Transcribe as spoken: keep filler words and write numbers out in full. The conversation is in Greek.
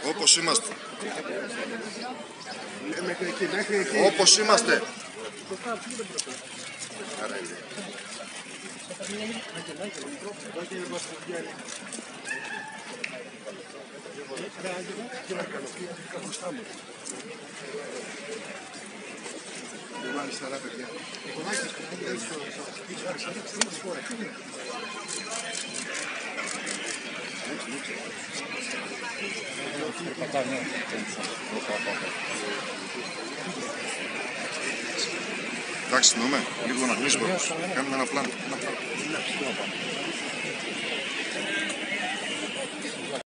Όπως είμαστε. Μέχρι εκεί, μέχρι εκεί. Όπως είμαστε. Εγώ αριστερά, παιδιά. Εντάξει, συνομέ, λίγο να κλείσουμε. Κάνουμε ένα πλάνο.